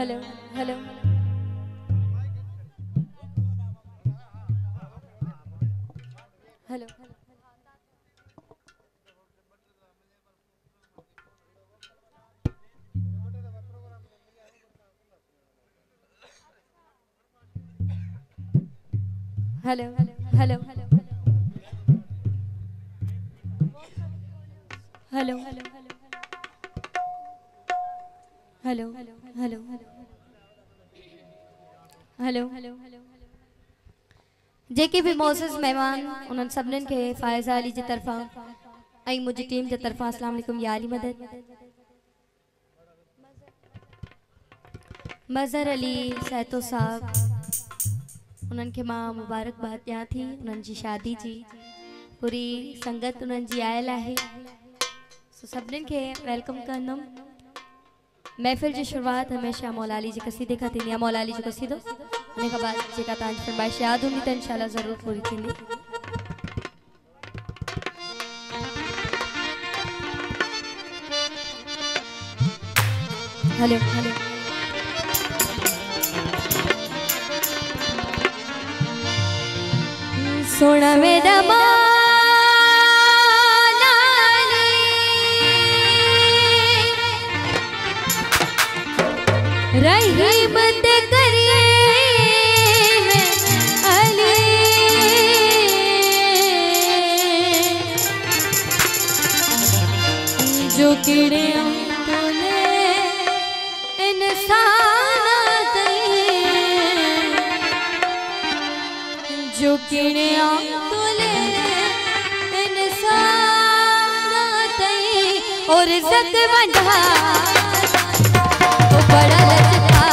Hello hello hello hello hello hello hello hello hello JK भी मोअज़्ज़ज़ मेहमान उन्हनि सभिनीनि खे फ़ाइज़ा अली जी तरफ़ां ऐं मुंहिंजी टीम जे तरफ़ां अस्सलाम वालेकुम या अली मदद। मज़हर अली सैतो साहब उन्हनि खे मां मुबारकबाद ॾियां थी उन्हनि जी शादी जी। पूरी संगत उन्हनि जी आयल आहे, सो सभिनीनि खे वेलकम कंदुमि। महफ़िल जी शुरुआत हमेशह मौला अली जे क़सीदे खां थींदी आहे। मौला अली जो क़सीदो उन खां बाद जेका तव्हांजी फरमाइश यादि हूंदी त इंशाअल्लाह ज़रूर पूरी थींदी। हेलो हेलो सोना मेरा रहीम ते करीम अली जो किड़े तूने इंसान जो किड़े तूने इंसान और इज्जत बढ़ा बड़ा लचका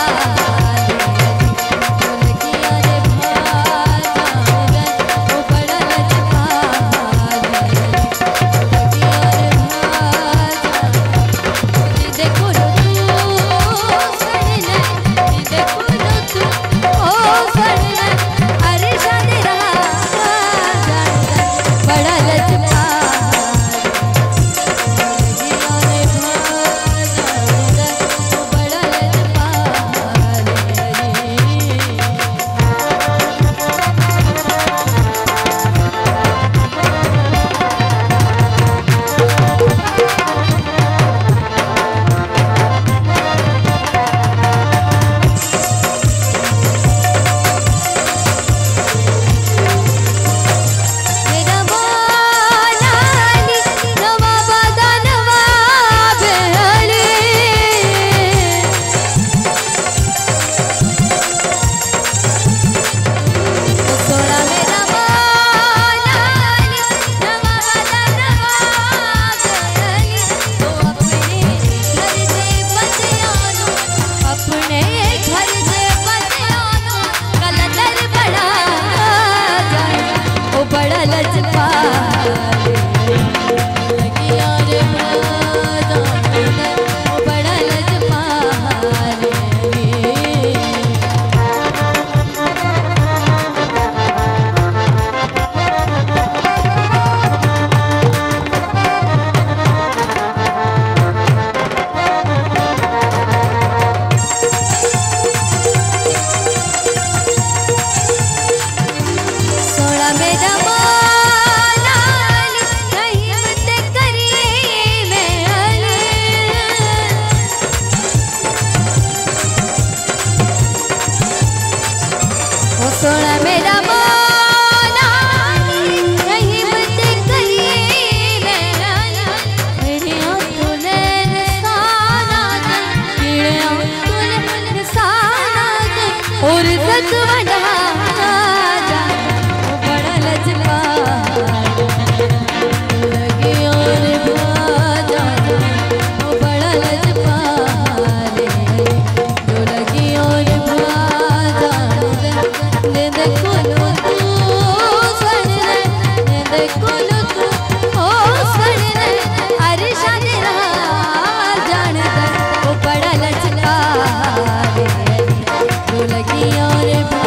लगी और